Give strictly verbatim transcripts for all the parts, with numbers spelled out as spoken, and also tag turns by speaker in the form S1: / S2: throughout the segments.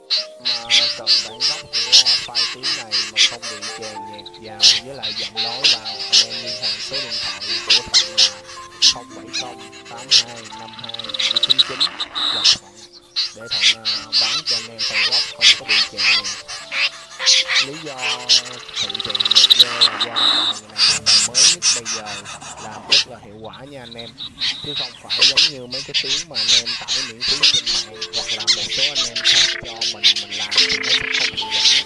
S1: mà cần bản gốc của file tiếng này mà không bị chèn nhạc vào với lại giọng nói vào, anh em liên hệ số điện thoại của Thuận là không bảy không tám hai năm hai bảy chín chín, gặp Thuận để Thuận uh, bán cho anh em file gốc không có bị chèn nhạc. Lý do thị trường nhạc dơ là do bài này là bài mới nhất bây giờ, làm rất là hiệu quả nha anh em, chứ không phải giống như mấy cái tiếng mà anh em tải miễn phí trên mạng hoặc là một số anh em khác cho mình mình làm thì nó sẽ không hiệu quả.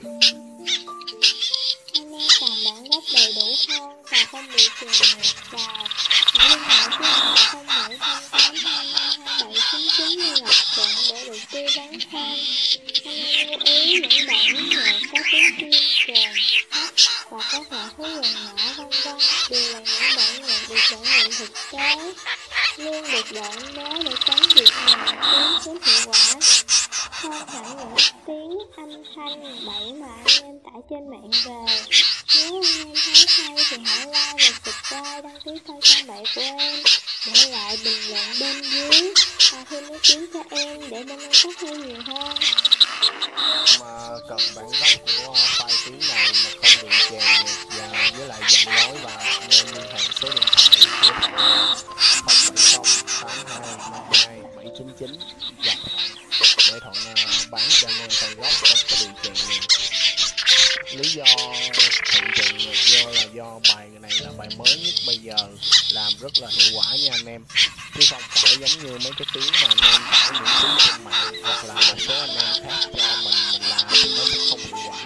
S2: Anh em cần bản gốc đầy đủ hơn và không bị chèn nhạc vào, hãy liên hệ số điện thoại không bảy không tám hai năm hai bảy chín chín như Ngọc Thuận để được tư vấn thêm. Anh em lưu ý những bản nhạc có tiếng chuyên, tròn, thấp và các loại khối lượng nhỏ vân vân đều là những bản nhạc được trải nghiệm thực tế, luôn được đổi mới để tránh việc nhạc tiếng kém hiệu quả. Hơn hẳn những tiếng âm thanh bậy mà anh em tải trên mạng về. Nếu anh em thấy hay thì hãy like và subscribe, đăng ký kênh Trang Bảy của em, để lại bình luận bên dưới và thêm ý kiến cho em để bên em phát huy nhiều hơn.
S1: Mà cần bản gốc của file tiếng này mà không bị chèn nhạc vào với lại giọng nói vào, anh em liên hệ số điện thoại của Thuận là không bảy không tám hai năm hai bảy chín chín, gặp Thuận để Thuận uh, bán cho anh em file gốc không có bị chèn nhạc. Lý do thị trường nhạc dơ là do bài này là bài mới nhất bây giờ, làm rất là hiệu quả nha anh em, chứ không phải giống như mấy cái tiếng mà anh em tải miễn phí trên mạng hoặc là một số anh em khác cho mình mình làm thì nó sẽ không hiệu quả.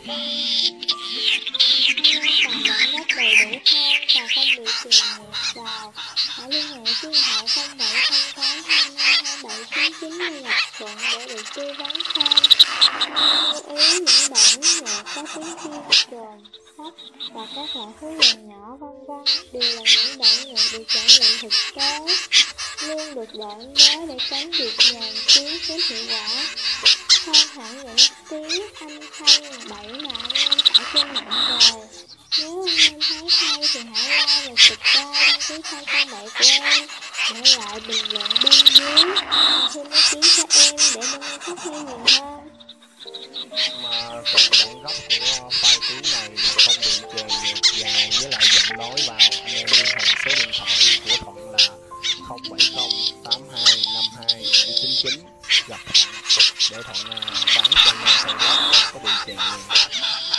S2: Còn bản gốc đầy đủ hơn và không bị chèn nhạc vào, hãy liên hệ số điện thoại không bảy không tám hai năm hai bảy chín chín như Ngọc Thuận để được tư vấn thêm. Lưu ý những bản nhạc có tiếng chuyên, tròn, thấp và các loại khối lượng nhỏ vân vân đều là những bản nhạc được trải nghiệm thực tế, luôn được đổi mới để tránh việc nhạc tiếng kém hiệu quả. Hơn hẳn những tiếng âm thanh bậy mà anh em tải trên mạng về. Nếu anh em thấy hay thì hãy like và subscribe, đăng ký kênh Trang Bảy của em, để lại bình luận bên dưới và thêm ý kiến cho em để bên em phát huy nhiều hơn.
S1: Mà cần bản gốc của file tiếng này mà không bị chèn nhạc vào với lại giọng nói vào, anh em liên hệ số điện thoại của Thuận là không bảy không tám hai năm hai bảy chín chín, gặp Thuận để Thuận uh, bán cho anh em file gốc không có bị chèn nhạc.